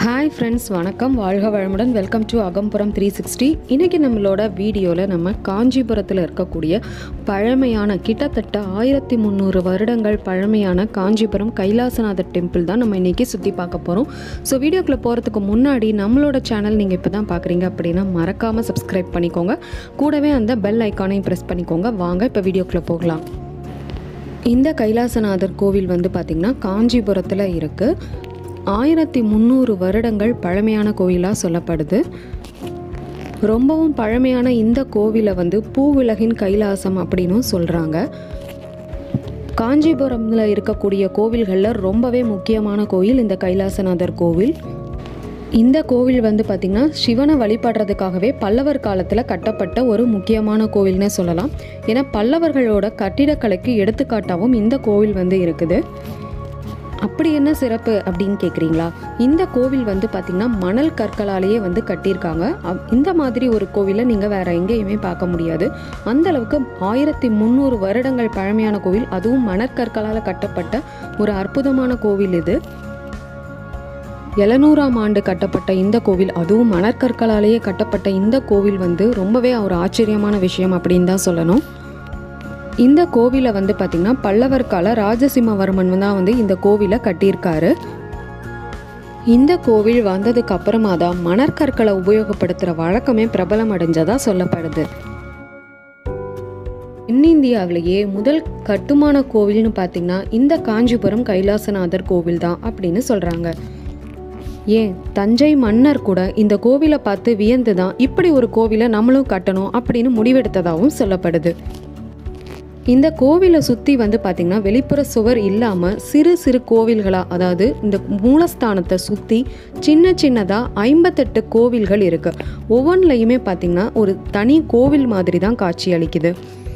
Hi friends, வணக்கம். வாழ்க வளமுடன். Welcome to Agampuram 360. இன்றைக்கி நம்மளோட வீடியோவில் நம்ம காஞ்சிபுரத்தில் இருக்கக்கூடிய பழமையான கிட்டத்தட்ட 1300 வருடங்கள் பழமையான காஞ்சிபுரம் கைலாசநாதர் டெம்பிள் தான் நம்ம இன்றைக்கி சுற்றி பார்க்க போகிறோம். ஸோ வீடியோக்குள்ளே போகிறதுக்கு முன்னாடி நம்மளோட சேனல் நீங்கள் இப்போ தான் பார்க்குறீங்க அப்படின்னா மறக்காமல் சப்ஸ்கிரைப் பண்ணிக்கோங்க. கூடவே அந்த பெல் ஐக்கானையும் ப்ரெஸ் பண்ணிக்கோங்க. வாங்க இப்போ வீடியோக்குள்ளே போகலாம். இந்த கைலாசநாதர் கோவில் வந்து பார்த்திங்கன்னா காஞ்சிபுரத்தில் இருக்குது. 1300 வருடங்கள் பழமையான கோவிலாக சொல்லப்படுது. ரொம்பவும் பழமையான இந்த கோவிலை வந்து பூவுலகின் கைலாசம் அப்படின்னும் சொல்கிறாங்க. காஞ்சிபுரத்தில் இருக்கக்கூடிய கோவில்களில் ரொம்பவே முக்கியமான கோவில் இந்த கைலாசநாதர் கோவில். இந்த கோவில் வந்து பார்த்திங்கன்னா சிவனை வழிபடுறதுக்காகவே பல்லவர் காலத்தில் கட்டப்பட்ட ஒரு முக்கியமான கோவில்னே சொல்லலாம். ஏன்னா பல்லவர்களோட கட்டிடக்கலைக்கு எடுத்துக்காட்டாகவும் இந்த கோவில் வந்து இருக்குது. அப்படி என்ன சிறப்பு அப்படின்னு கேட்குறீங்களா? இந்த கோவில் வந்து பார்த்திங்கன்னா மணல் கற்களாலேயே வந்து கட்டியிருக்காங்க. இந்த மாதிரி ஒரு கோவிலை நீங்கள் வேறு எங்கேயுமே பார்க்க முடியாது. அந்தளவுக்கு 1300 வருடங்கள் பழமையான கோவில், அதுவும் மணற்கற்களால் கட்டப்பட்ட ஒரு அற்புதமான கோவில் இது. 700ஆம் ஆண்டு கட்டப்பட்ட இந்த கோவில், அதுவும் மணற்கற்களாலேயே கட்டப்பட்ட இந்த கோவில் வந்து ரொம்பவே ஒரு ஆச்சரியமான விஷயம் அப்படின்னு தான் சொல்லணும். இந்த கோவிலை வந்து பார்த்திங்கன்னா பல்லவர் கால ராஜசிம்மவர்மன் தான் வந்து இந்த கோவிலை கட்டியிருக்காரு. இந்த கோவில் வந்ததுக்கு அப்புறமா தான் மணற்கற்களை உபயோகப்படுத்துகிற வழக்கமே பிரபலம் அடைஞ்சதாக சொல்லப்படுது. தென்னிந்தியாவிலேயே முதல் கட்டுமான கோவில்னு பார்த்திங்கன்னா இந்த காஞ்சிபுரம் கைலாசநாதர் கோவில் தான் அப்படின்னு சொல்கிறாங்க. ஏன் தஞ்சை மன்னர் கூட இந்த கோவிலை பார்த்து வியந்து தான் இப்படி ஒரு கோவிலை நம்மளும் கட்டணும் அப்படின்னு முடிவெடுத்ததாகவும் சொல்லப்படுது. இந்த கோவிலை சுற்றி வந்து பார்த்திங்கன்னா வெளிப்புற சுவர் இல்லாமல் சிறு சிறு கோவில்களாக, அதாவது இந்த மூலஸ்தானத்தை சுற்றி சின்ன சின்னதாக 58 கோவில்கள் இருக்குது. ஒவ்வொன்றிலையுமே பார்த்திங்கன்னா ஒரு தனி கோவில் மாதிரி தான் காட்சி அளிக்குது.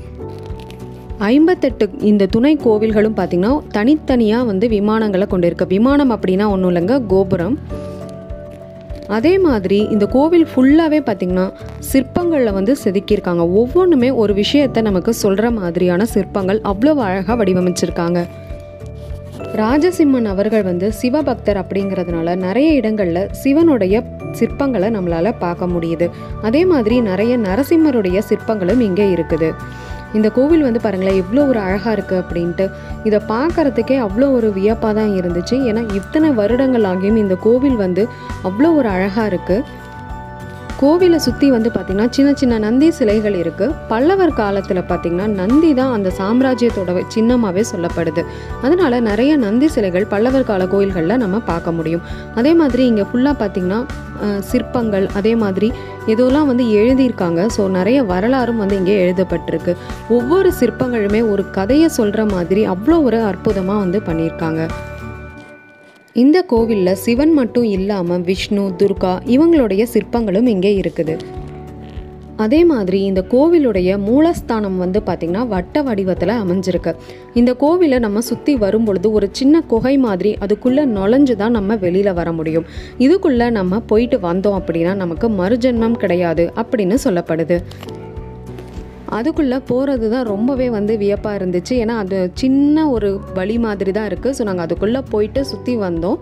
58 இந்த துணை கோவில்களும் பார்த்திங்கன்னா தனித்தனியாக வந்து விமானங்களை கொண்டு இருக்கு. விமானம் அப்படின்னா ஒன்றும் இல்லைங்க, கோபுரம். அதே மாதிரி இந்த கோவில் ஃபுல்லாகவே பார்த்திங்கன்னா சிற்பங்களில் வந்து செதுக்கியிருக்காங்க. ஒவ்வொன்றுமே ஒரு விஷயத்தை நமக்கு சொல்கிற மாதிரியான சிற்பங்கள் அவ்வளோ அழகாக வடிவமைச்சிருக்காங்க. ராஜசிம்மன் அவர்கள் வந்து சிவபக்தர் அப்படிங்கிறதுனால நிறைய இடங்களில் சிவனுடைய சிற்பங்களை நம்மளால் பார்க்க முடியுது. அதே மாதிரி நிறைய நரசிம்மருடைய சிற்பங்களும் இங்கே இருக்குது. இந்த கோவில் வந்து பாருங்களேன் எவ்வளோ ஒரு அழகாக இருக்குது அப்படின்ட்டு. இதை பார்க்குறதுக்கே அவ்வளோ ஒரு வியப்பாக தான் இருந்துச்சு. ஏன்னா இத்தனை வருடங்கள் ஆகியும் இந்த கோவில் வந்து அவ்வளோ ஒரு அழகாக இருக்குது. கோவிலை சுற்றி வந்து பார்த்திங்கன்னா சின்ன சின்ன நந்தி சிலைகள் இருக்குது. பல்லவர் காலத்தில் பார்த்திங்கன்னா நந்தி தான் அந்த சாம்ராஜ்யத்தோட சின்னமாகவே சொல்லப்படுது. அதனால் நிறைய நந்தி சிலைகள் பல்லவர் கால கோயில்களில் நம்ம பார்க்க முடியும். அதே மாதிரி இங்கே ஃபுல்லாக பார்த்திங்கன்னா சிற்பங்கள், அதே மாதிரி இதெல்லாம் வந்து எழுதியிருக்காங்க. ஸோ நிறைய வரலாறும் வந்து இங்கே எழுதப்பட்டிருக்கு. ஒவ்வொரு சிற்பங்களுமே ஒரு கதையை சொல்கிற மாதிரி அவ்வளோ ஒரு அற்புதமாக வந்து பண்ணியிருக்காங்க. இந்த கோவிலில் சிவன் மட்டும் இல்லாமல் விஷ்ணு, துர்கா இவங்களுடைய சிற்பங்களும் இங்கே இருக்குது. அதே மாதிரி இந்த கோவிலுடைய மூலஸ்தானம் வந்து பார்த்திங்கன்னா வட்ட வடிவத்தில் அமைஞ்சிருக்கு. இந்த கோவிலை நம்ம சுற்றி வரும்பொழுது ஒரு சின்ன குகை மாதிரி அதுக்குள்ளே நுழைஞ்சு தான் நம்ம வெளியில் வர முடியும். இதுக்குள்ளே நம்ம போயிட்டு வந்தோம் அப்படின்னா நமக்கு மறுஜென்மம் கிடையாது அப்படின்னு சொல்லப்படுது. அதுக்குள்ளே போகிறது தான் ரொம்பவே வந்து வியப்பாக இருந்துச்சு. ஏன்னா அது சின்ன ஒரு வழி மாதிரி தான் இருக்குது. ஸோ நாங்கள் அதுக்குள்ளே போயிட்டு சுற்றி வந்தோம்.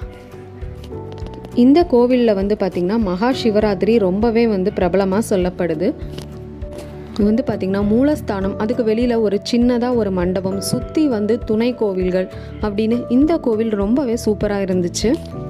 இந்த கோவிலில் வந்து பார்த்திங்கன்னா மகா சிவராத்திரி ரொம்பவே வந்து பிரபலமாக சொல்லப்படுது. இது வந்து பார்த்திங்கன்னா மூலஸ்தானம், அதுக்கு வெளியில் ஒரு சின்னதாக ஒரு மண்டபம், சுற்றி வந்து துணை கோவில்கள் அப்படின்னு இந்த கோவில் ரொம்பவே சூப்பராக இருந்துச்சு.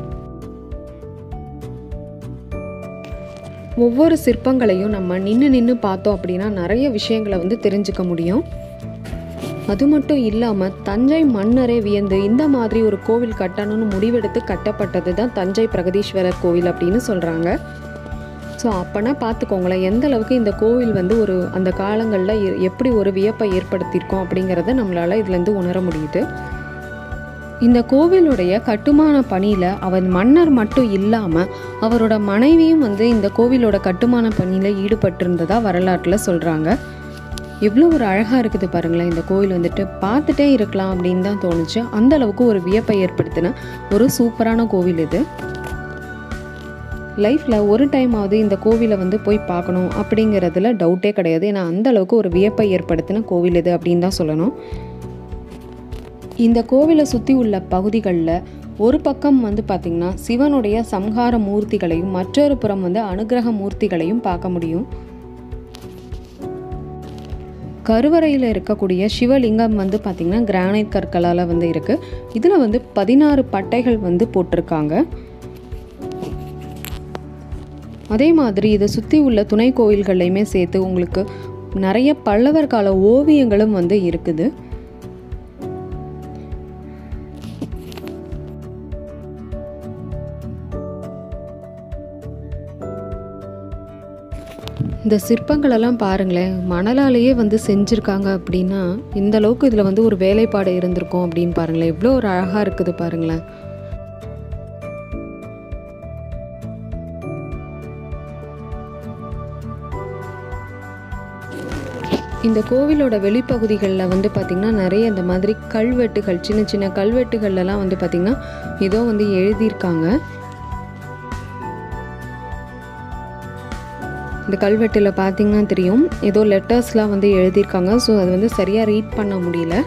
ஒவ்வொரு சிற்பங்களையும் நம்ம நின்று பார்த்தோம் அப்படின்னா நிறைய விஷயங்களை வந்து தெரிஞ்சுக்க முடியும். அது மட்டும் இல்லாமல் தஞ்சை மன்னரே வியந்து இந்த மாதிரி ஒரு கோவில் கட்டணும்னு முடிவெடுத்து கட்டப்பட்டது தான் தஞ்சை பிரகதீஸ்வரர் கோவில் அப்படின்னு சொல்கிறாங்க. ஸோ அப்போனா பார்த்துக்கோங்களேன் எந்த அளவுக்கு இந்த கோவில் வந்து ஒரு அந்த காலங்களில் எப்படி ஒரு வியப்பை ஏற்படுத்தியிருக்கோம் அப்படிங்கிறத நம்மளால் இதுலேருந்து உணர முடியுது. இந்த கோவிலுடைய கட்டுமான பணியில் அவர் மன்னர் மட்டும் இல்லாமல் அவரோட மனைவியும் வந்து இந்த கோவிலோட கட்டுமான பணியில் ஈடுபட்டிருந்ததாக வரலாற்றில் சொல்கிறாங்க. எவ்வளோ ஒரு அழகாக இருக்குது பாருங்களேன். இந்த கோவில் வந்துட்டு பார்த்துட்டே இருக்கலாம் அப்படின்னு தான் தோணுச்சு. அந்தளவுக்கு ஒரு வியப்பை ஏற்படுத்தின ஒரு சூப்பரான கோவில் இது. லைஃப்பில் ஒரு டைமாவது இந்த கோவிலை வந்து போய் பார்க்கணும் அப்படிங்கிறதுல டவுட்டே கிடையாது. ஏன்னா அந்தளவுக்கு ஒரு வியப்பை ஏற்படுத்தின கோவில் இது அப்படின்னு தான் சொல்லணும். இந்த கோவிலை சுற்றி உள்ள பகுதிகளில் ஒரு பக்கம் வந்து பார்த்திங்கன்னா சிவனுடைய சம்ஹார மூர்த்திகளையும் மற்றொரு புறம் வந்து அனுகிரக மூர்த்திகளையும் பார்க்க முடியும். கருவறையில் இருக்கக்கூடிய சிவலிங்கம் வந்து பார்த்திங்கன்னா கிரானைட் கற்களால் வந்து இருக்குது. இதில் வந்து 16 பட்டைகள் வந்து போட்டிருக்காங்க. அதே மாதிரி இதை சுற்றி உள்ள துணை கோயில்கள்லையுமே சேர்த்து உங்களுக்கு நிறைய பல்லவர் கால ஓவியங்களும் வந்து இருக்குது. இந்த சிற்பங்களெல்லாம் பாருங்களேன், மணலாலேயே வந்து செஞ்சுருக்காங்க அப்படின்னா இந்த அளவுக்கு இதில் வந்து ஒரு வேலைப்பாடு இருந்திருக்கும் அப்படின்னு பாருங்களேன். எவ்வளோ ஒரு அழகாக இருக்குது பாருங்களேன். இந்த கோவிலோட வெளிப்பகுதிகளில் வந்து பார்த்திங்கன்னா நிறைய இந்த மாதிரி கல்வெட்டுகள், சின்ன சின்ன கல்வெட்டுகள்லாம் வந்து பார்த்திங்கன்னா ஏதோ வந்து எழுதியிருக்காங்க. இந்த கல்வெட்டில் பார்த்திங்கன்னா தெரியும், ஏதோ லெட்டர்ஸ்லாம் வந்து எழுதியிருக்காங்க. ஸோ அது வந்து சரியாக ரீட் பண்ண முடியல.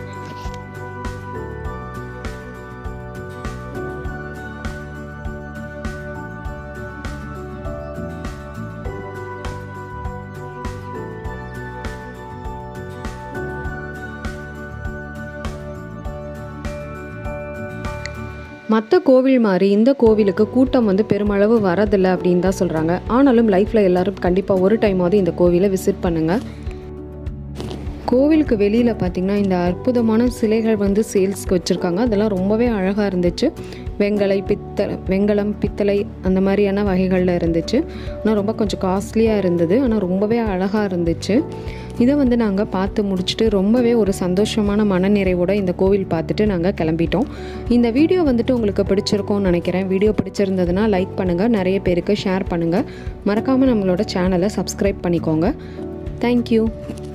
மற்ற கோவில் மாதிரி இந்த கோவிலுக்கு கூட்டம் வந்து பெருமளவு வரதில்லை அப்படின்னு தான் சொல்கிறாங்க. ஆனாலும் லைஃப்பில் எல்லோரும் கண்டிப்பாக ஒரு டைமாவது இந்த கோவிலை விசிட் பண்ணுங்கள். கோவிலுக்கு வெளியில் பார்த்திங்கன்னா இந்த அற்புதமான சிலைகள் வந்து சேல்ஸ்க்கு வச்சுருக்காங்க. அதெல்லாம் ரொம்பவே அழகாக இருந்துச்சு. வெங்கலம், பித்தளை அந்த மாதிரியான வகைகளில் இருந்துச்சு. ஆனால் ரொம்ப கொஞ்சம் காஸ்ட்லியாக இருந்தது. ஆனால் ரொம்பவே அழகாக இருந்துச்சு. இதை வந்து நாங்கள் பார்த்து முடிச்சுட்டு ரொம்பவே ஒரு சந்தோஷமான மனநிறைவோடு இந்த கோவில் பார்த்துட்டு நாங்கள் கிளம்பிட்டோம். இந்த வீடியோ வந்துட்டு உங்களுக்கு பிடிச்சிருக்கும்னு நினைக்கிறேன். வீடியோ பிடிச்சிருந்ததுன்னா லைக் பண்ணுங்கள், நிறைய பேருக்கு ஷேர் பண்ணுங்கள். மறக்காமல் நம்மளோட சேனலை சப்ஸ்கிரைப் பண்ணிக்கோங்க. தேங்க்யூ.